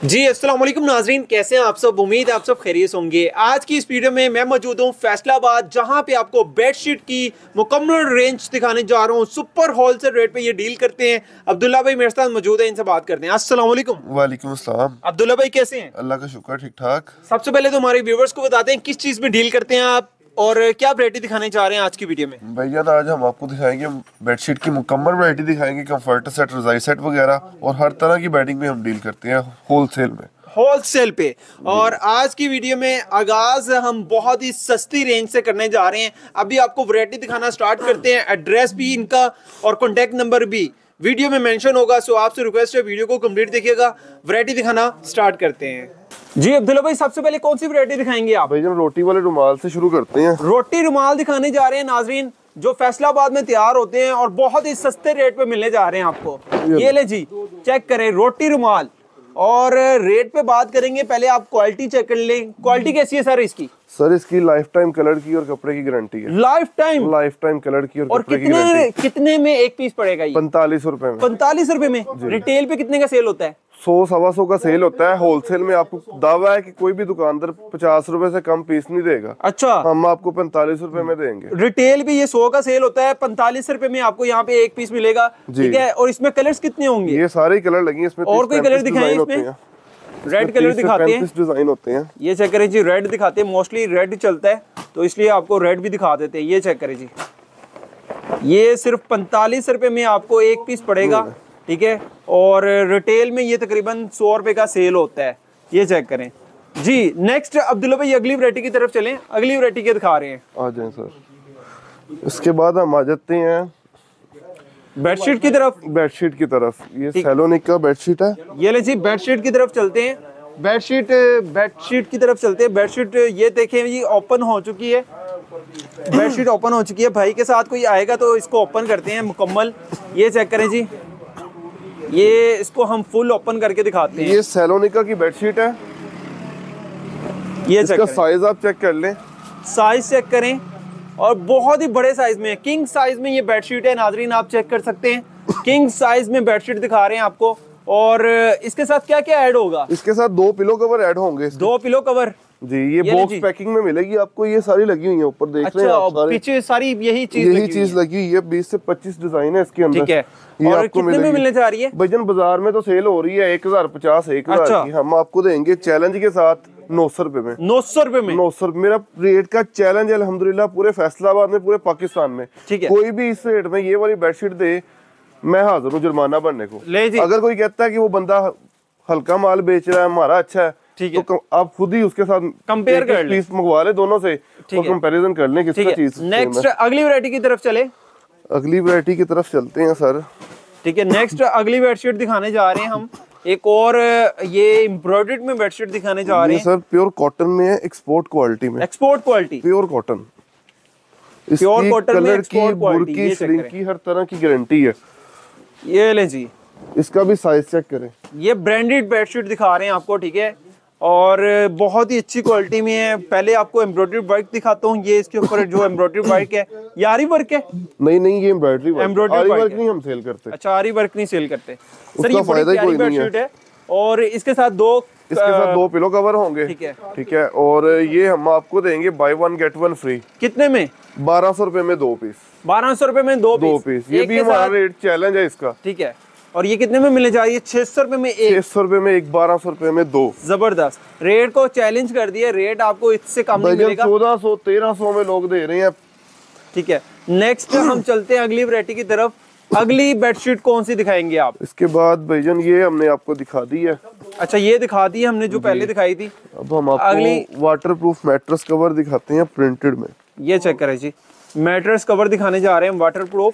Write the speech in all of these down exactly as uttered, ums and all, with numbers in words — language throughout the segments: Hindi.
जी अस्सलाम वालेकुम नाजरीन, कैसे हैं आप सब। उम्मीद है आप सब खैरियत होंगे। आज की इस वीडियो में मैं मौजूद हूँ फैसलाबाद, जहाँ पे आपको बेडशीट की मुकम्मल रेंज दिखाने जा रहा हूँ। सुपर होलसेल रेट पे ये डील करते हैं। अब्दुल्ला भाई मेरे साथ मौजूद है, इनसे बात करते हैं। अस्सलाम वालेकुम। वालेकुम अस्सलाम। अब्दुल्ला भाई कैसे हैं? अल्लाह का शुक्र, ठीक ठाक। सबसे पहले तो हमारे व्यूवर्स को बताते हैं किस चीज़ में डील करते हैं आप और क्या वैरायटी दिखाने जा रहे हैं आज की वीडियो में। भैया तो आज हम आपको दिखाएंगे बेडशीट की मुकम्मल वैरायटी दिखाएंगे, कंफर्टर सेट, रजाई सेट वगैरह, और हर तरह की बेडिंग में हम डील करते हैं होलसेल में होलसेल पे। और आज की वीडियो में आगाज हम बहुत ही सस्ती रेंज से करने जा रहे हैं। अभी आपको वैरायटी दिखाना स्टार्ट करते हैं। एड्रेस भी इनका और कॉन्टेक्ट नंबर भी वीडियो में मेंशन होगा, सो आपसे रिक्वेस्ट है वीडियो को कंप्लीट देखिएगा। वैरायटी दिखाना स्टार्ट करते हैं। जी अब्दुल्ला भाई, सबसे पहले कौन सी वैरायटी दिखाएंगे आप? भैया हम रोटी वाले रुमाल से शुरू करते हैं। रोटी रुमाल दिखाने जा रहे हैं नाजरीन, जो फैसलाबाद में तैयार होते हैं और बहुत ही सस्ते रेट पे मिलने जा रहे हैं आपको। ये ले जी, चेक करें रोटी रुमाल। और रेट पे बात करेंगे, पहले आप क्वालिटी चेक कर लें। क्वालिटी कैसी है सर इसकी? सर इसकी लाइफ टाइम कलर की और कपड़े की गारंटी है। Lifetime lifetime colour की और, और कपड़े कितने की गारंटी। कितने में एक पीस पड़ेगा ये? पैंतालीस रुपए में। पैंतालीस रुपए में। रिटेल पे कितने का सेल होता है? सौ सवा सौ का सेल होता है। होलसेल में आपको दावा है कि कोई भी दुकानदार पचास रुपए से कम पीस नहीं देगा। अच्छा, हम आपको पैंतालीस रुपए में देंगे। रिटेल पे ये सौ का सेल होता है, पैंतालीस रुपए में आपको यहाँ पे एक पीस मिलेगा। ठीक है। और इसमें कलर्स कितने होंगे? ये सारे कलर लगे इसमें। और कोई कलर दिखाएं इसमें? रेड कलर दिखाते हैं, डिजाइन होते हैं। ये चेक करें जी, रेड दिखाते हैं। मोस्टली रेड चलता है तो इसलिए आपको रेड भी दिखा देते हैं। ये चेक करें जी, ये सिर्फ पैंतालीस रुपए में आपको एक पीस पड़ेगा। ठीक है। और रिटेल में ये तकरीबन सौ रुपए का सेल होता है। ये चेक करें जी। नेक्स्ट अब्दुल्ला भाई अगली वैरायटी की तरफ चलें। अगली वैरायटी के दिखा रहे हैं। आ जाए सर। इसके बाद हम आ जाते हैं बेडशीट की तरफ। बेडशीट की तरफ। ये सैलोनिक का बेडशीट है। ये ले जी, बेडशीट की तरफ चलते हैं। बेडशीट बेडशीट की तरफ चलते हैं। बेडशीट ये देखें जी, ओपन हो चुकी है। बेडशीट ओपन हो चुकी है। भाई के साथ कोई आएगा तो इसको ओपन करते हैं मुकम्मल। ये चेक करें जी, ये इसको हम फुल ओपन करके दिखाते हैं। ये सैलोनिका की बेडशीट है। ये इसका साइज आप चेक कर लें। साइज चेक करें, और बहुत ही बड़े साइज में, किंग साइज में ये बेडशीट है नाजरीन, आप चेक कर सकते हैं। किंग साइज में बेडशीट दिखा रहे हैं आपको। और इसके साथ क्या क्या ऐड होगा? इसके साथ दो पिलो कवर ऐड होंगे। दो पिलो कवर जी। ये, ये बॉक्स पैकिंग में मिलेगी आपको। ये सारी लगी हुई है ऊपर, देख अच्छा, रहे हैं आप सारे। पीछे सारी यही चीज यही चीज लगी हुई है। बीस से पच्चीस डिजाइन है इसके अंदर। ठीक है। और कितने में मिलने जा रही है? भजन बाजार में तो सेल हो रही है एक हजार पचास, एक हजार की। हम आपको देंगे चैलेंज के साथ नौ सौ रुपए में। नौ सौ रुपए में नौ सौ मेरा रेट का चैलेंज है अल्हम्दुलिल्लाह पूरे फैसलाबाद में, पूरे पाकिस्तान में। ठीक है। कोई भी इस रेट में ये वाली बेडशीट दे, मैं हाजिर हूँ जुर्माना भरने को। ले जी। अगर कोई कहता है कि वो बंदा हल्का माल बेच रहा है, हमारा अच्छा है, ठीक है, तो आप खुद ही उसके साथ कंपेयर कर ले, पीस मंगवा ले दोनों से, और कंपैरिजन कर लें किसका चीज। नेक्स्ट अगली वैरायटी की तरफ चले। अगली वैरायटी की तरफ चलते हैं सर। ठीक है। नेक्स्ट अगली बेडशीट दिखाने जा रहे हैं हम। एक और ये एम्ब्रॉयडर्ड में बेडशीट दिखाने जा रहे हैं सर। प्योर कॉटन में है, एक्सपोर्ट क्वालिटी में। Export quality, pure cotton. Pure cotton में एक्सपोर्ट क्वालिटी, बुरकी, श्रिंक की, हर तरह की गारंटी है। ये ले जी, इसका भी साइज चेक करें। ये ब्रांडेड बेडशीट दिखा रहे हैं आपको। ठीक है। और बहुत ही अच्छी क्वालिटी में है। पहले आपको एम्ब्रॉयडरी वर्क दिखाता हूँ। ये इसके ऊपर जो एम्ब्रॉयडरी वर्क है, ये आरी वर्क है? नहीं नहीं, ये एम्ब्रॉयडरी वर्क। एम्ब्रॉयडरी वर्क नहीं हम सेल करते। अच्छा, आरी वर्क नहीं सेल करते सर। ये फायदा ही कोई नहीं है। है। और इसके साथ दो इसके साथ दो पिलो कवर होंगे। ठीक है। ठीक है। और ये हम आपको देंगे buy one get one free. कितने में? बारह सौ रुपए में दो पीस। बारह सौ रुपए में दो दो पीस। ये भी हमारा रेट चैलेंज है इसका। ठीक है। और ये कितने में मिलने जा रही है? छह सौ रुपए में एक। छह सौ रुपए में एक, बारह सौ रुपए में दो। जबरदस्त रेट को चैलेंज कर दिया। रेट आपको इससे कम नहीं मिलेगा। चौदह सौ तेरह सौ में लोग दे रहे हैं। ठीक है। नेक्स्ट हम चलते हैं अगली वैरायटी की तरफ। अगली बेडशीट कौन सी दिखाएंगे आप? इसके बाद भाईजान ये हमने आपको दिखा दी है। अच्छा, ये दिखा दी हमने जो पहले दिखाई थी। अब हम आपको अगली वाटरप्रूफ मैट्रेस कवर दिखाते हैं प्रिंटेड में। ये चेक करें जी, मैट्रेस कवर दिखाने जा रहे हैं वाटरप्रूफ।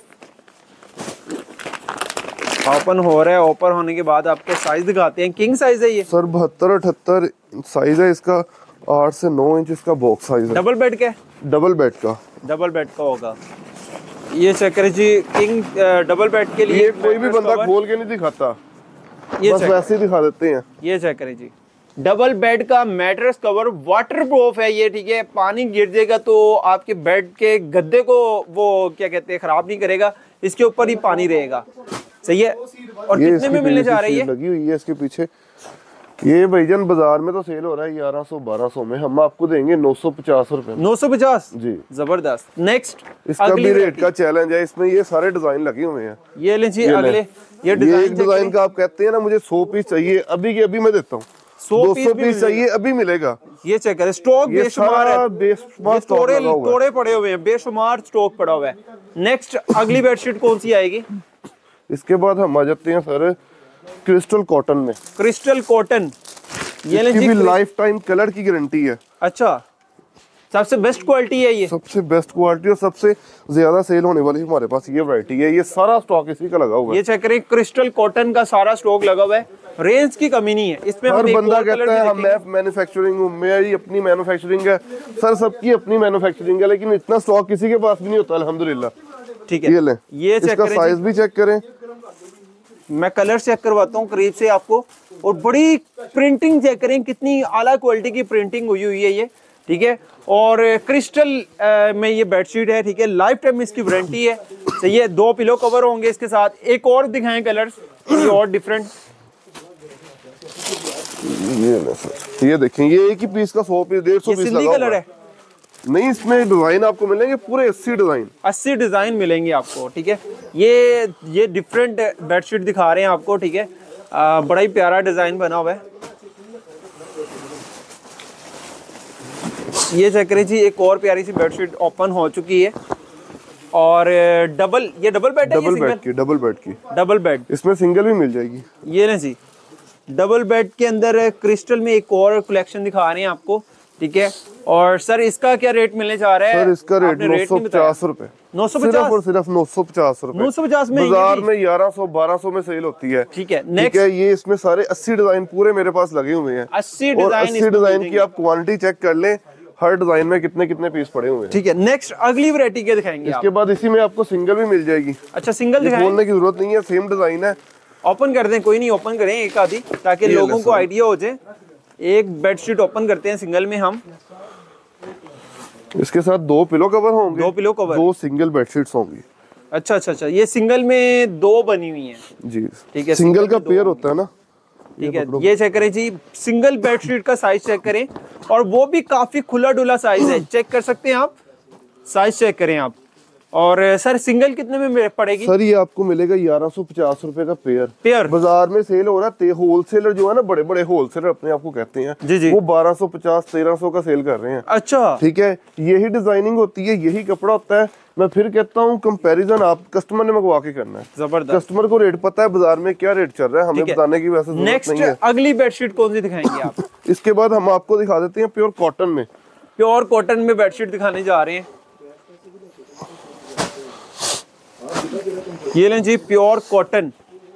ओपन हो रहा है। ओपन होने के बाद आपको साइज दिखाते हैं। किंग साइज है ये सर। बहत्तर अठहत्तर साइज है इसका। आठ से नौ इंच इसका बॉक्स साइज है। डबल बेड का? डबल बेड का। डबल बेड का होगा। ये चेक करें जी, किंग डबल बेड के लिए। ये कोई भी बंदा खोल के नहीं दिखाता, ये बस वैसे ही दिखा देते हैं। ये चेक करें जी, डबल बेड का मैट्रेस कवर वाटरप्रूफ है ये। ठीक है। पानी गिर जाएगा तो आपके बेड के गद्दे को वो क्या कहते हैं, खराब नहीं करेगा। इसके ऊपर ही पानी रहेगा। सही है। और कितने में मिलने जा रही है? लगी हुई है इसके पीछे। ये भाईजान बाजार में तो सेल हो रहा है ग्यारह सौ बारह सौ में, हम आपको देंगे नौ सौ पचास रुपए नौ सौ पचास जी। जबरदस्त। नेक्स्ट इसका भी रेट का चैलेंज है, इसमें ये सारे डिजाइन लगे हुए हैं। ये ले जी अगले, ये ये डिजाइन एक डिजाइन का आप कहते हैं ना मुझे सौ पीस चाहिए, अभी के अभी मैं देता हूँ। सौ दो पीस सौ भी पीस चाहिए अभी मिलेगा। ये चेक करें, स्टॉक ये बेशुमार है, सारा बेशुमार स्टॉक तोड़े लगा हुआ है। तोड़े पड़े हुए हैं, बेशुमार स्टॉक पड़ा हुआ है। नेक्स्ट अगली बेडशीट कौन सी आएगी? इसके बाद हम आ जाते हैं सर क्रिस्टल कॉटन में। क्रिस्टल कॉटन, ये इसकी भी लाइफ टाइम कलर की गारंटी है। अच्छा, सबसे बेस्ट क्वालिटी है ये? सबसे बेस्ट क्वालिटी और सबसे ज्यादा सेल होने वाली हमारे पास ये वैरायटी है। ये सारा स्टॉक इसी का लगा हुआ है। ये चेक करें, क्रिस्टल कॉटन का सारा स्टॉक लगा हुआ है, रेंज की कमी नहीं है इसमें। हर हम एक बंदा और कलर कहता भी है हम देखेंगे। मैं मैन्युफैक्चरिंग हूँ, मेरी अपनी मैन्युफैक्चरिंग है। सर सबकी अपनी मैन्युफैक्चरिंग है, लेकिन इतना स्टॉक किसी के पास भी नहीं होता अल्हम्दुलिल्लाह। ठीक है, ये लें, ये चेक इसका करें साइज भी चेक करें। मैं कलर चेक करवाता हूँ करीब से आपको, और बड़ी प्रिंटिंग चेक करें, कितनी आला क्वालिटी की प्रिंटिंग हुई हुई है ये। ठीक है, और क्रिस्टल में ये बेडशीट है। ठीक है, लाइफ टाइम इसकी वारंटी है। तो ये दो पिलो कवर होंगे इसके साथ। एक और दिखाएं कलर्स, ये और डिफरेंट। ये ले सर, ये देखें, ये एक ही पीस का सौ पीस डेढ़ सौ पीस लगा कलर है नहीं, इसमें डिजाइन आपको मिलेंगे पूरे अस्सी डिजाइन अस्सी डिजाइन मिलेंगे आपको। ठीक है, ये ये डिफरेंट बेडशीट दिखा रहे हैं आपको। ठीक है, आ, बड़ा ही प्यारा डिजाइन बना हुआ है। ये चेक करें जी, एक और प्यारी सी बेडशीट ओपन हो चुकी है, और डबल, ये डबल बेड है, डबल बेड की डबल बेड की डबल बेड, इसमें सिंगल भी मिल जाएगी। ये ना जी, डबल बेड के अंदर क्रिस्टल में एक और कलेक्शन दिखा रहे हैं आपको। ठीक है, और सर इसका क्या रेट मिलने जा रहा है? सर इसका रेट नौ सौ पचास रुपए, नौ सौ सिर्फ पचास और सिर्फ नौ सौ पचास रुपए। नौ सौ पचास में बाजार में ग्यारह सौ बारह सौ में सेल होती है। ठीक है, ठीक है, ये इसमें सारे अस्सी डिजाइन पूरे मेरे पास लगे हुए हैं। अस्सी और डिजाइन अस्सी डिजाइन की आप क्वांटिटी चेक कर लें, हर डिजाइन में कितने कितने पीस पड़े हुए हैं। ठीक है, नेक्स्ट अगली वैरायटी के दिखाएंगे इसके बाद इसी में आपको सिंगल भी मिल जाएगी। अच्छा, सिंगल दिखाएं, बोलने की जरूरत नहीं है, सेम डिजाइन है। ओपन कर दें, कोई नहीं, ओपन करें एक आधी, ताकि लोगों को आइडिया हो जाए। एक बेडशीट ओपन करते हैं सिंगल में हम। इसके साथ दो पिलो कवर होंगे, दो पिलो कवर, दो सिंगल बेडशीट्स होंगी। अच्छा अच्छा अच्छा, ये सिंगल में दो बनी हुई हैं जी। ठीक है, सिंगल का पेयर होता है ना। ठीक है, ये चेक करें जी, सिंगल बेडशीट का साइज चेक करें, और वो भी काफी खुला डुला साइज है, चेक कर सकते हैं आप, साइज चेक करें आप। और सर सिंगल कितने में पड़ेगी? सर ये आपको मिलेगा ग्यारह सौ पचास रुपए का पेयर। पेयर बाजार में सेल हो रहा है, होलसेलर जो है ना, बड़े बड़े होलसेलर अपने आप को कहते हैं जी जी, वो बारह सौ पचास तेरह सौ का सेल कर रहे हैं। अच्छा, ठीक है, यही डिजाइनिंग होती है, यही कपड़ा होता है। मैं फिर कहता हूँ कंपैरिजन आप कस्टमर ने मंगवा के करना है। जबरदस्त, कस्टमर को रेट पता है बाजार में क्या रेट चल रहा है, हमें बताने की वैसे जरूरत नहीं है। नेक्स्ट अगली बेडशीट कौन सी दिखाएंगे आप? इसके बाद हम आपको दिखा देते हैं प्योर कॉटन में। प्योर कॉटन में बेडशीट दिखाने जा रहे हैं। ये लें जी, प्योर कॉटन।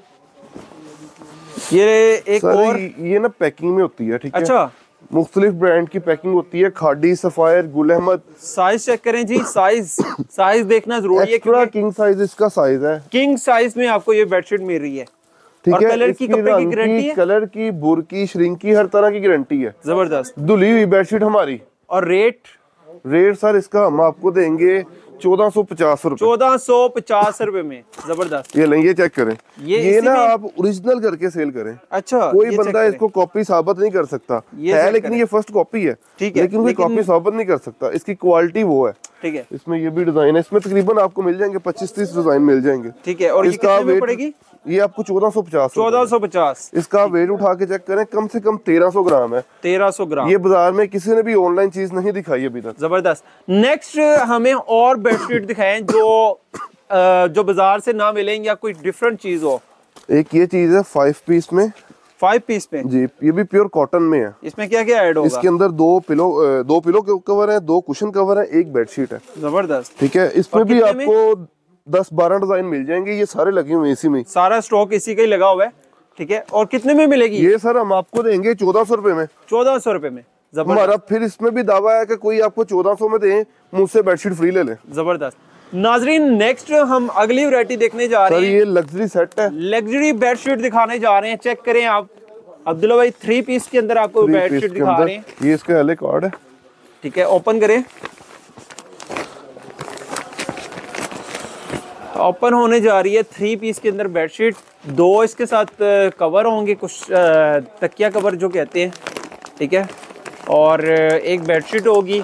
ये एक सर और, ये ना पैकिंग में होती है। ठीक है, अच्छा, मुख्तलिफ ब्रांड की पैकिंग होती है, खाडी, sapphire, Gul Ahmed. Size check करें जी, साइज साइज देखना जरूरी है, एक्स्ट्रा किंग साइज इसका साइज है। किंग साइज में आपको ये बेडशीट मिल रही है। ठीक और है, कलर की, कपड़े की गारंटी है, कलर की, बुर की, श्रिंक की, हर तरह की गारंटी है। जबरदस्त। धुली हुई बेडशीट हमारी। और रेट? रेट सर इसका हम आपको देंगे चौदह सौ पचास रुपए। चौदह सौ पचास रुपए में। जबरदस्त। ये लेंगे, चेक करें, ये, ये ना में... आप ओरिजिनल करके सेल करें। अच्छा, कोई बंदा इसको कॉपी साबित नहीं कर सकता है, लेकिन ये फर्स्ट कॉपी है। ठीक है, लेकिन कोई कॉपी साबित नहीं कर सकता, इसकी क्वालिटी वो है। ठीक है, इसमें ये भी डिजाइन है, इसमें तकरीबन आपको मिल जाएंगे पच्चीस तीस डिजाइन मिल जाएंगे। ठीक है, और इसका वेट पड़ेगी? ये आपको चौदह सौ पचास चौदह सौ पचास। इसका वेट उठा के चेक करें, कम से कम तेरह सौ ग्राम है। तेरह सौ ग्राम। ये बाजार में किसी ने भी ऑनलाइन चीज नहीं दिखाई अभी तक। जबरदस्त। नेक्स्ट हमें और बेडशीट दिखाएं जो जो बाजार से ना मिलें, या कोई डिफरेंट चीज हो। एक ये चीज है फाइव पीस में। फाइव पीस में जी, ये भी प्योर कॉटन में है। इसमें क्या क्या ऐड होगा? इसके अंदर दो पिलो दो पिलो कवर है, दो कुशन कवर है, एक बेडशीट है। जबरदस्त। ठीक है, इसमें भी आपको दस बारह डिजाइन मिल जाएंगे, ये सारे लगे हुए इसी में, सारा स्टॉक इसी का ही लगा हुआ है। ठीक है, और कितने में मिलेगी ये? सर हम आपको देंगे चौदह सौ रुपए में। चौदह सौ रुपए में। हमारा फिर इसमें भी दावा है कि कोई आपको चौदह सौ में दे, मुझसे बेडशीट फ्री ले ले। जबरदस्त। नाजरीन, नेक्स्ट हम अगली वैरायटी देखने जा रहे हैं। सर ये लग्जरी सेट है, लग्जरी बेडशीट दिखाने जा रहे हैं। चेक करें आप, अब्दुल्ला भाई, थ्री पीस के अंदर आपको बेडशीट दिखा रहे हैं। ये इसका एल ए कार्ड है। ठीक है, ओपन करें। ओपन होने जा रही है थ्री पीस के अंदर बेडशीट। दो इसके साथ कवर होंगे, कुछ तकिया कवर जो कहते हैं, ठीक है। और एक बेडशीट होगी,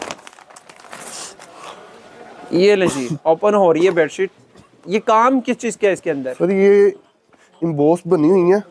ये ले जी ओपन हो रही है बेडशीट। ये काम किस चीज़ का है इसके अंदर? सर ये इम्बोस बनी हुई है,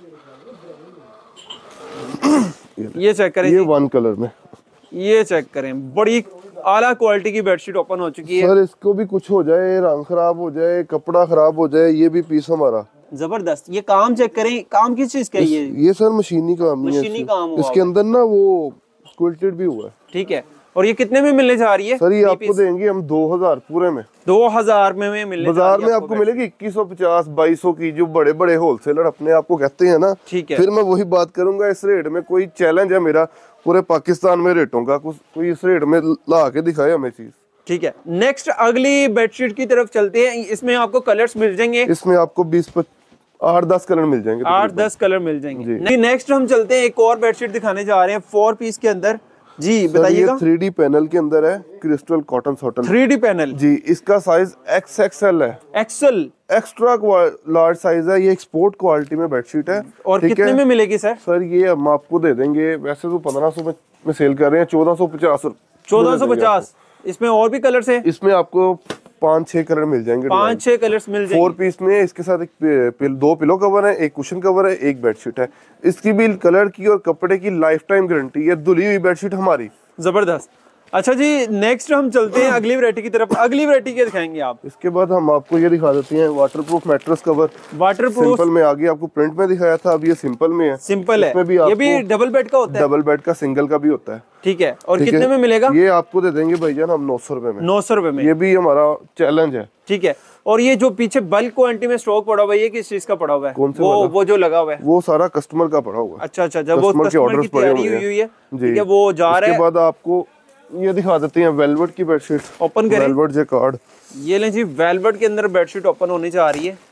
ये चेक करें, ये वन कलर में, ये चेक करें, बड़ी आला क्वालिटी की बेडशीट ओपन हो चुकी है। सर इसको भी कुछ हो जाए, रंग खराब हो जाए, कपड़ा खराब हो जाए, ये भी पीस हमारा जबरदस्त। ये काम चेक करें, काम किस चीज का है? ये ये सर मशीनी काम है, मशीनी काम हुआ इसके अंदर ना वो क्विल्टेड भी हुआ है, ठीक है। और ये कितने में मिलने जा रही है? सर ये आपको देंगे हम दो हजार पूरे में, दो हजार में, में मिलने बाजार में आपको मिलेगी इक्कीस सौ पचास बाईस सौ की, जो बड़े बड़े होलसेलर अपने आप को कहते हैं ना, ठीक है। फिर मैं वही बात करूंगा, इस रेट में कोई चैलेंज है मेरा पूरे पाकिस्तान में रेटों का, कुछ कोई इस रेट में ला के दिखाए हमें चीज, ठीक है। नेक्स्ट अगली बेडशीट की तरफ चलते हैं। इसमें आपको कलर्स मिल जाएंगे, इसमें आपको बीस आठ दस कलर मिल जाएंगे, आठ दस कलर मिल जाएंगे। नेक्स्ट हम चलते हैं, एक और बेडशीट दिखाने जा रहे हैं फोर पीस के अंदर। जी बताइएगा। थ्री डी पैनल के अंदर है, crystal cotton satin three D panel जी, इसका साइज एक्स एक्सएल है, एक्सएल एक्स्ट्रा लार्ज साइज है, ये एक्सपोर्ट क्वालिटी में बेडशीट है। और कितने में मिलेगी सर? सर ये हम आपको दे देंगे, वैसे तो पंद्रह सौ में, में सेल कर रहे हैं, चौदह सौ पचास चौदह सौ पचास इसमें और भी कलर्स है? इसमें आपको पांच छह कलर मिल जाएंगे, पांच छह कलर्स मिल जाएंगे। फोर पीस में इसके साथ एक पिल, दो पिलो कवर है, एक कुशन कवर है, एक बेडशीट है। इसकी भी कलर की और कपड़े की लाइफ टाइम गारंटी है, धुली हुई बेडशीट हमारी। जबरदस्त। अच्छा जी, नेक्स्ट हम चलते हैं अगली वैरायटी की तरफ। अगली वैरायटी क्या दिखाएंगे आप? इसके बाद हम आपको ये दिखा देते हैं waterproof mattress cover. Waterproof simple में आगे आपको प्रिंट में दिखाया था, अब ये सिंपल में है। सिंपल है, भी ये भी डबल बेड का होता है? डबल बेड का, सिंगल का भी होता है, ठीक है। और कितने में मिलेगा? ये आपको दे देंगे भाईजान हम नौ सौ रुपए में। नौ सौ रुपए में, ये भी हमारा चैलेंज है, ठीक है। और ये जो पीछे बल्क क्वांटिटी में स्टॉक पड़ा हुआ है, ये किस चीज का पड़ा हुआ है? कौन सा वो वो जो लगा हुआ है, वो सारा कस्टमर का पड़ा हुआ है। अच्छा अच्छा, जब वो कस्टमर की तैयारी हुई हुई है, ठीक है, वो जा रहा है। इसके बाद आपको ये दिखा देते हैं वेलवेट की बेडशीट, ओपन करें, वेलवेट जैकार्ड। ये लें जी, वेलवेट के अंदर बेडशीट ओपन होने जा रही है।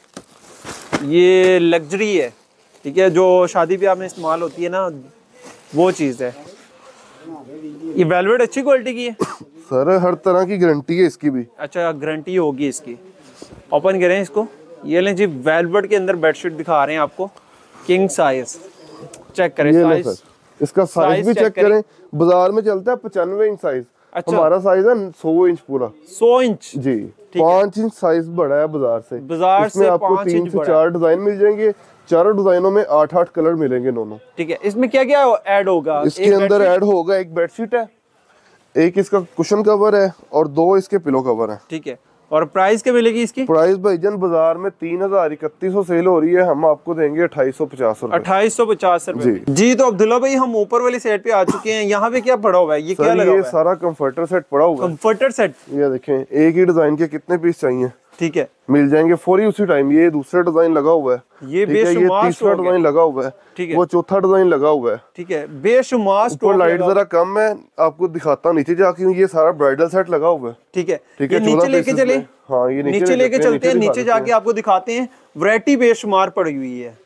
ये लग्जरी है, ठीक है, जो शादी ब्याह में इस्तेमाल होती है ना, वो चीज है। ये वेलवेट अच्छी क्वालिटी की है सर, हर तरह की गारंटी है इसकी भी। अच्छा, गारंटी होगी इसकी। ओपन करें इसको, ये लें जी, वेलवेट के अंदर बेडशीट दिखा रहे हैं आपको, किंग साइज। चेक करें साइज, इसका साइज भी चेक करें। बाजार में चलता है पचानवे इंच साइज, अच्छा, हमारा साइज है सौ इंच पूरा। सौ इंच जी, पाँच इंच साइज बड़ा है बाजार से। बाजार से आपको तीन से चार डिजाइन मिल जाएंगे, चारों डिजाइनों में आठ आठ कलर मिलेंगे दोनों, ठीक है। इसमें क्या क्या ऐड होगा? इसके अंदर ऐड होगा, एक बेडशीट है, एक इसका कुशन कवर है और दो इसके पिलो कवर है, ठीक है। और प्राइस क्या मिलेगी इसकी? प्राइस भाईजान बाजार में तीन हजार इकतीस सौ सेल हो रही है, हम आपको देंगे अट्ठाईस सौ पचास रुपए। अट्ठाईस सौ पचास रुपए जी। जी तो अब्दुल्ला भाई, हम ऊपर वाली सेट पे आ चुके हैं। यहाँ पे क्या पड़ा हुआ है? ये क्या लगा हुआ है? ये सारा कंफर्टर सेट पड़ा हुआ है। कंफर्टर सेट, ये देखें, एक ही डिजाइन के कितने पीस चाहिए, ठीक है, मिल जाएंगे फौरी उसी टाइम। ये दूसरा डिजाइन लगा हुआ है, ये बेशुमार, ये तीसरा डिजाइन लगा हुआ है, ठीक है, वो चौथा डिजाइन लगा हुआ है, ठीक है, बेशुमार। ऊपर लाइट जरा कम है, आपको दिखाता हूं नीचे जाके। ये सारा ब्राइडल सेट लगा हुआ है, ठीक है, ठीक है। नीचे लेके चले, हाँ ये नीचे लेके चलते हैं, नीचे जाके आपको दिखाते हैं। वैरायटी बेशुमार पड़ी हुई है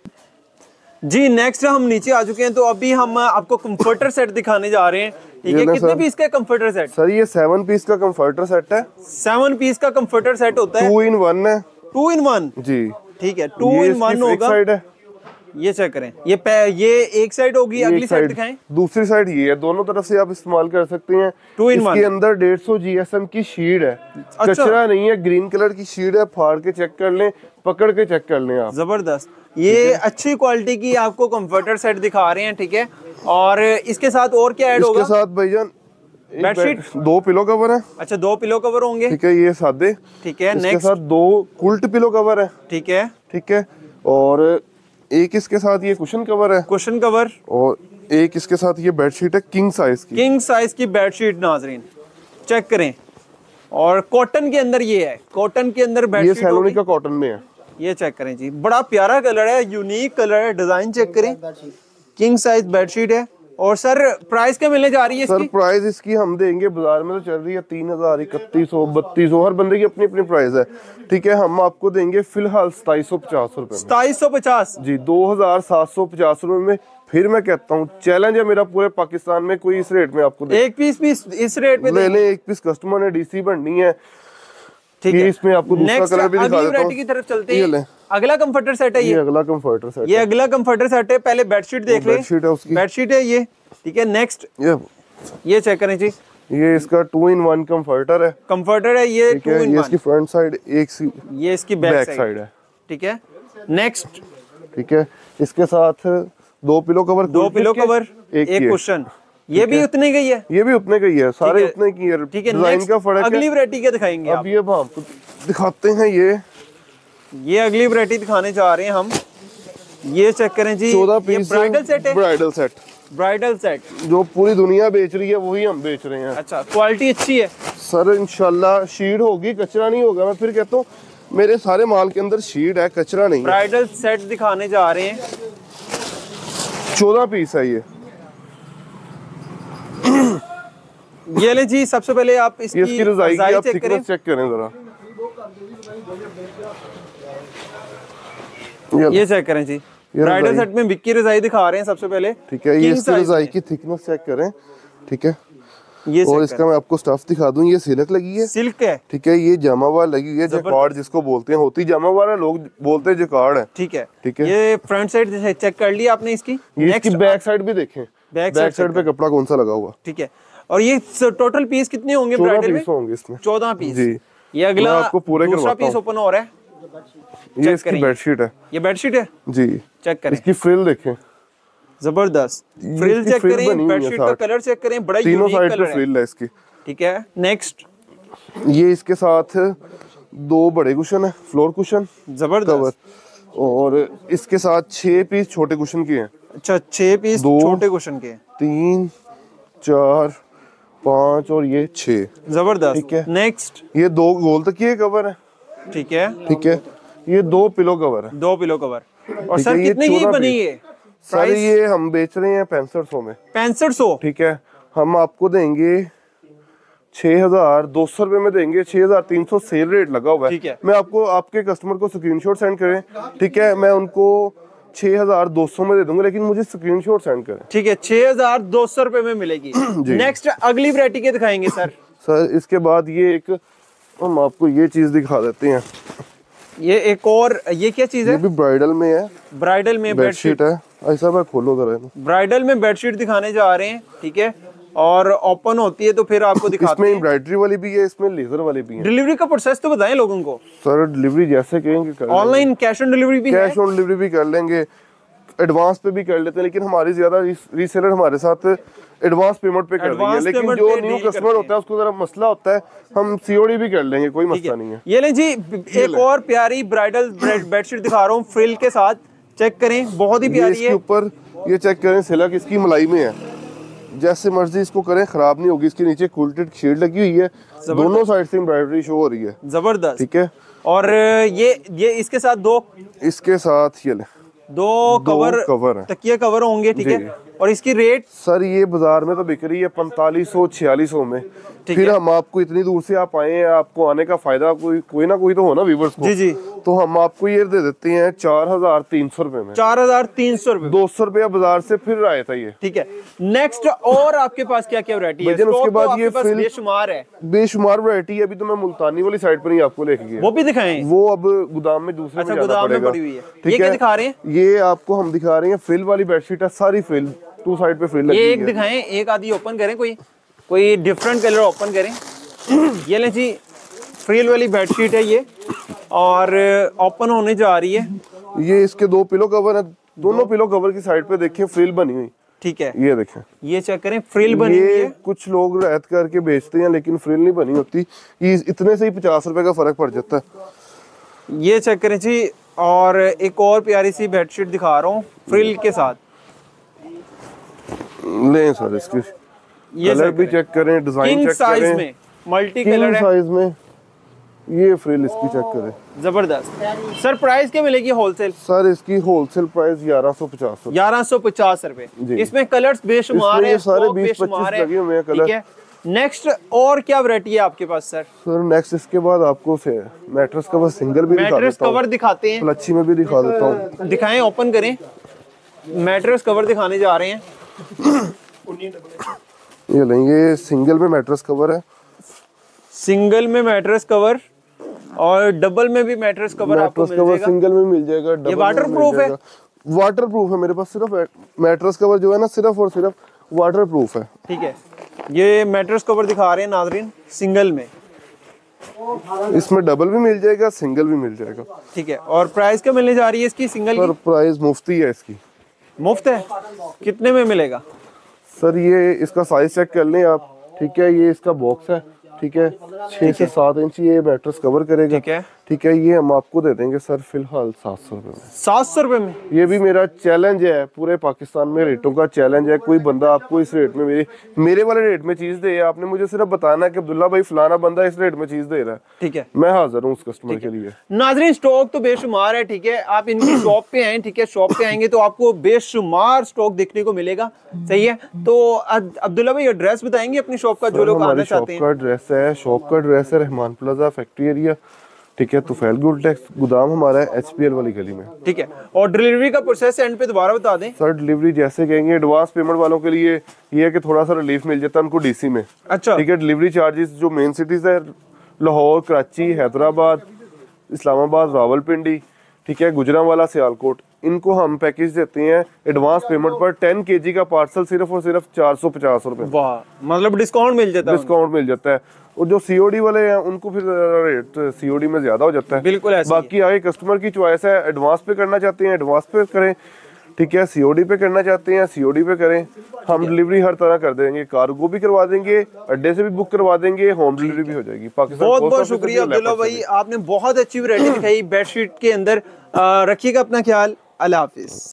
जी। नेक्स्ट हम नीचे आ चुके हैं, तो अभी हम आपको कंफर्टर सेट दिखाने जा रहे हैं, ठीक है। कितने पीस का कंफर्टर सेट? सर ये सेवन पीस का कंफर्टर सेट है। सेवन पीस का कंफर्टर सेट होता है, टू इन वन है। टू इन वन जी, ठीक है, टू इन वन होगा। साइड है, ये चेक करें, ये ये एक साइड होगी, अगली साइड दिखाएं। दूसरी साइड ये है, दोनों तरफ से आप इस्तेमाल कर सकते हैं। Two in one. इसके अंदर डेढ़ सौ जीएसएम की शीट है, अच्छा, कचरा नहीं है, ग्रीन कलर की शीट है, फाड़ के चेक कर लें, पकड़ के चेक कर लें आप। जबरदस्त, ये अच्छी क्वालिटी की आपको कंफर्टर सेट दिखा रहे हैं, ठीक है। और इसके साथ और क्या ऐड होगा? इसके साथ भाईजान बेडशीट, दो पिलो कवर है। अच्छा, दो पिलो कवर होंगे, ठीक है, ये सादे, ठीक है। इसके साथ दो कुल्ट पिलो कवर है, ठीक है, ठीक है। और एक इसके साथ ये कुशन कवर है, कुशन कवर। और एक इसके साथ ये बेडशीट है किंग साइज की, किंग साइज की बेडशीट। नाजरीन चेक करें, और कॉटन के अंदर ये है, कॉटन के अंदर बेडशीट, ये सैलोनी का कॉटन में है। ये चेक करें जी, बड़ा प्यारा कलर है, यूनिक कलर है, डिजाइन चेक करें, किंग साइज बेडशीट है। और सर प्राइस क्या मिलने जा रही है इसकी? सर प्राइस इसकी हम देंगे, बाजार में तो चल रही है तीन हजार इकतीस सौ बत्तीस सौ, हर बंदे की अपनी अपनी प्राइस है, ठीक है। हम आपको देंगे फिलहाल सताईस सौ पचास रुपए। सताईस सौ पचास जी, दो हजार सात सौ पचास रुपए में। फिर मैं कहता हूँ चैलेंज है मेरा, पूरे पाकिस्तान में कोई इस रेट में आपको एक पीस पीस इस रेट पे ले ले। एक पीस कस्टमर ने डीसी बननी है, ठीक ये है। इसमें आपको दूसरा Next, कलर भी दिखा अगली देता वैरायटी की हूँ। तरफ चलते ये हैं। लें। अगला कंफर्टर सेट है ये ये अगला कंफर्टर सेट ये अगला कंफर्टर सेट है। पहले बेडशीट देख ले, बेडशीट है उसकी। बेडशीट है ये, ठीक है। नेक्स्ट ये ये चेक करें जी, ये इसका टू इन वन कंफर्टर है, कंफर्टर है ये, ठीक टू है। इन ये वन। इसकी फ्रंट साइड, एक सी ये इसकी बैक बैक साइड साइड है, ठीक है। नेक्स्ट ठीक है। इसके साथ दो पिलो कवर, दो पिलो कवर, एक एक ये। कुशन, ये भी उतने का ही है, ये भी उतने का ही है, सारे ठीक है। उतने की है, ठीक है। डिजाइन नेक्स्ट का फर्क अगली है। वैरायटी क्या दिखाएंगे अब आप? ये हम आपको दिखाते हैं, ये ये अगली वैरायटी दिखाने जा रहे हैं हम। ये चेक करें जी, चौदह ये पीस ब्राइडल सेट है, ब्राइडल सेट ब्राइडल सेट। जो पूरी दुनिया बेच रही है वही हम बेच रहे हैं। अच्छा, क्वालिटी अच्छी है सर इंशाल्लाह शीड होगी, कचरा नहीं होगा। मैं फिर कहता हूँ मेरे सारे माल के अंदर शीड है, कचरा नहीं है। ब्राइडल सेट दिखाने जा रहे हैं। चौदह पीस है ये। ये ले जी, सबसे पहले आप ये इसकी इसकी रजाई की रजाई आप चेक करें। थिकनेस चेक करें जरा। ये चेक करें जी, ब्राइडल सेट में बिक्की रजाई दिखा रहे हैं सबसे पहले, ठीक है। ये King इसकी size रजाई में। की थिकनेस चेक करें, ठीक है। ये और चेक इसका मैं आपको स्टफ दिखा दूं, ये सिल्क लगी है, सिल्क है, ठीक है। ये जामावार लगी हुई है, जकार्ड जिसको बोलते हैं, होती जामावार है, लोग बोलते हैं जकार्ड है, ठीक है। ठीक है। ये फ्रंट साइड चेक कर लिया आपने इसकी। ये इसकी बैक साइड भी देखें, बैक बैक साइड पे कपड़ा कौन सा लगा हुआ, ठीक है। और ये टोटल पीस कितने होंगे चौदह ब्राइडल में? पीस होंगे इसमें, चौदह पीस जी। ये अगला मैं आपको पूरे दूसरा करवाता पीस हूं। ओपन हो रहा है, ये इसकी करें। बेडशीट है ये बेडशीट है, जी। चेक करें, इसकी फ्रिल देखें, जबरदस्त ये फ्रिल इसकी चेक फ्रिल करें, बनी हुई है बेडशीट का साथ। कलर चेक करें, बड़ा तीनों यूनिक साइड कलर पे है, फ्रिल है इसकी, ठीक है। नेक्स्ट ये इसके साथ दो बड़े कुशन है, फ्लोर कुशन जबरदस्त। कवर, और इसके साथ छह पीस छोटे कुशन के हैं, अच्छा, छह पीस दो, छोटे कुशन के, तीन, चार, पाँच और ये छह, जबरदस्त। ठीक है। नेक्स्ट ये दो गोल तकिए कवर है, ठीक है, ठीक है। ये दो पिलो कवर है, दो पिलो कवर। और ठीक सर है, ये कितने की चौदह बनी पीस। है? सर प्राइस ये हम बेच रहे हैं पैंसठ सौ में, पैंसठ सौ, ठीक है। हम आपको देंगे छह हजार दो सौ रुपए में देंगे, छह हजार तीन सौ सेल रेट लगा हुआ ठीक है। है। मैं आपको आपके कस्टमर को स्क्रीनशॉट सेंड करें, ठीक है, मैं उनको छह हजार दो सौ में दे दूंगा, लेकिन मुझे स्क्रीनशॉट सेंड करें। ठीक है, छह हजार दो सौ रुपए में मिलेगी। नेक्स्ट अगली वैरायटी के दिखाएंगे सर। सर इसके बाद ये एक हम आपको ये चीज दिखा देते हैं, ये एक और, ये क्या चीज ये है? भी ब्राइडल में है, ब्राइडल में बेडशीट बेडशीट, है। ऐसा मैं खोलो जरा इन्हें। ब्राइडल में बेडशीट दिखाने जा रहे हैं, ठीक है। और ओपन होती है तो फिर आपको दिखाते इसमें हैं। एम्ब्रॉयडरी वाली भी है, इसमें लेजर वाली भी है। डिलीवरी का प्रोसेस तो बताएं लोगों को। सर डिलीवरी जैसे कहेंगे कर लेंगे। ऑनलाइन कैश ऑन डिलीवरी भी है? कैश ऑन डिलीवरी भी कर लेंगे, एडवांस पे भी कर लेते हैं, लेकिन हमारी ज्यादा रीसेलर हमारे साथ एडवांस पेमेंट पे कर रही है। Advance लेकिन payment जो पे न्यू deal कस्टमर करते होता है उसको जरा मसला होता है, हम सीओडी भी कर लेंगे, कोई ठीक मसला नहीं है। ये लें जी, एक और प्यारी ब्राइडल बेडशीट दिखा रहा हूँ फ्रिल के साथ, चेक करें, बहुत ही ये प्यारी इसके है। ऊपर ये चेक करें, सिलक इसकी मलाई में है, जैसे मर्जी इसको करें खराब नहीं होगी। इसके नीचे कुल्टेड शेड लगी हुई है, दोनों साइड से एम्ब्रॉयडरी शो हो रही है, जबरदस्त। ठीक है। और ये ये इसके साथ दो इसके साथ ये ले दो दो कवर कवर है। तकिया कवर होंगे, ठीक जी। है। और इसकी रेट सर ये बाजार में तो बिक रही है पैंतालीस सौ छियालीस सौ में, ठीक फिर है। हम आपको इतनी दूर से आप आए हैं, आपको आने का फायदा कोई कोई ना कोई तो हो ना व्यूवर्स को, जी जी, तो हम आपको ये दे देते हैं चार हजार तीन सौ रुपए में, चार हजार तीन सौ रुपए, दो सौ रुपया बाजार से फिर आया था ये, ठीक है। नेक्स्ट और आपके पास क्या क्या वैरायटी है? भैया, उसके स्टॉक तो बाद आपके ये पास फिल- बेशुमार है, बेशुमार वैरायटी है। अभी तो मैं मुल्तानी वाली साइड पर ही आपको लेके गया, वो भी दिखाएं। वो अब गोदाम में दूसरे अच्छा, में जाना गोदाम में पड़ेगा, पड़ी हुई है। ठीक ये क्या है। दिखा रहे हैं? ये आपको हम दिखा रहे हैं फ्रिल वाली बेडशीट है, सारी फ्रिल टू साइड पे फ्रिल लगी ये हुई एक है। दिखाएं, एक आधी ओपन करें, कोई कोई डिफरेंट कलर ओपन करें। ये लें जी, फ्रिल वाली बेडशीट है ये, और ओपन होने जा रही है, ये इसके दो पिलो कवर है, दोनों पिलो कवर की साइड पे देखिए फ्रिल बनी हुई, ठीक है। ये देखें। ये चेक करें, फ्रिल बनी हुई ये है। कुछ लोग रैत करके बेचते हैं, लेकिन फ्रिल नहीं बनी होती, ये इतने से ही पचास रुपए का फर्क पड़ जाता है। ये चेक करें जी, और एक और प्यारी सी बेडशीट दिखा रहा हूँ फ्रिल के साथ। लें सर इसकी ये कलर चेक भी करें, चेक करें, डिजाइन किंग चेक साइज करें, में मल्टी किंग कलर है, साइज में ये फ्रिल इसकी चेक करें। जबरदस्त। सर प्राइस क्या मिलेगी होलसेल? सर इसकी होलसेल प्राइस ग्यारह सौ पचास ग्यारह सौ पचास रुपए। जी। इसमें कलर्स बेशुमार इसमें है, ये सारे स्टॉक बीस बेशुमार पच्चीस है, लगे हुए हैं ठीक कलर। है। नेक्स्ट और क्या वैरायटी है आपके पास सर? सर नेक्स्ट इसके बाद आपको से मैट्रेस कवर सिंगल भी दिखा मैट्रेस देता हूँ, कवर दिखाते हैं, प्लच्छी में भी दिखा देता हूँ। दिखाएं, ओपन करें। मैट्रेस कवर दिखाने जा रहे हैं। ये लेंगे, सिंगल में मैट्रेस कवर है, सिंगल में मैट्रेस कवर, और डबल में भी मैट्रेस कवर आपको मैट्रेस मिल कवर जाएगा। सिंगल में मिल जाएगा, डबल ये वाटरप्रूफ है? वाटरप्रूफ है मेरे पास। सिर्फ मैट्रेस कवर जो है ना सिर्फ और सिर्फ वाटरप्रूफ है। ठीक है, ये मैट्रेस कवर दिखा रहे हैं नाजरीन सिंगल में, इसमें डबल भी मिल जाएगा, सिंगल भी मिल जाएगा। ठीक है, और प्राइस क्या मिलने जा रही है इसकी सिंगल सर की? प्राइस मुफ्ती है इसकी, मुफ्त है। कितने में मिलेगा? सर ये इसका साइज चेक कर लें आप, ठीक है, ये इसका बॉक्स है, ठीक है, छह से सात इंच ये मैट्रेस कवर करेगा, ठीक है, ठीक है। ये हम आपको दे देंगे सर फिलहाल सात सौ रुपए में। सात सौ रुपए में? ये भी मेरा चैलेंज है, पूरे पाकिस्तान में रेटों का चैलेंज है। कोई बंदा आपको इस रेट में मेरे मेरे वाले रेट में चीज दे, आपने मुझे सिर्फ बताना है कि अब्दुल्ला भाई फलाना बंदा इस रेट में चीज दे रहा है, ठीक है, मैं हाजिर हूँ उस कस्टमर के लिए। नाजरीन स्टॉक तो बेशुमार है, ठीक है। आप इनकी शॉप पे आए, ठीक है, शॉप पे आएंगे तो आपको बेशुमार स्टॉक देखने को मिलेगा, सही है। तो अद- अब्दुल्ला भाई एड्रेस बताएंगे अपनी शॉप का, जो लोग आना चाहते हैं? शॉप का एड्रेस है, शॉप का एड्रेस है रहमान प्लाजा फैक्ट्री एरिया, ठीक है, तुफैल गोल्ड टैक्स गोदाम हमारा है एचपीएल वाली गली में, ठीक है। और डिलीवरी का प्रोसेस एंड पे दोबारा बता दें। सर डिलीवरी जैसे कहेंगे, एडवांस पेमेंट वालों के लिए ये है कि थोड़ा सा रिलीफ मिल जाता है उनको डीसी में, अच्छा, ठीक है। डिलीवरी चार्जेस जो मेन सिटीज है लाहौर, कराची, हैदराबाद, इस्लामाबाद, रावलपिंडी, ठीक है, गुजरांवाला, सियालकोट, इनको हम पैकेज देते हैं एडवांस पेमेंट पर टेन केजी का पार्सल सिर्फ और सिर्फ चार सौ पचास रुपए। वाह, मतलब डिस्काउंट मिल जाता है? डिस्काउंट मिल जाता है। और जो सीओडी वाले हैं उनको फिर रेट सीओडी में ज्यादा हो जाता है। बिल्कुल ऐसा ही बाकी आगे कस्टमर की चॉइस है, एडवांस पे करना चाहते हैं एडवांस पे करें, ठीक है, सीओडी पे करना चाहते हैं सीओडी पे करें। हम डिलीवरी हर तरह कर देंगे, कार्गो भी करवा देंगे, अड्डे से भी बुक करवा देंगे, होम डिलीवरी भी हो जाएगी पाकिस्तान। बहुत बहुत शुक्रिया अब्दुल्ला भाई, आपने बहुत अच्छी वैरायटी दिखाई बेडशीट के अंदर। अ, रखिएगा अपना ख्याल, अल्लाह हाफिज।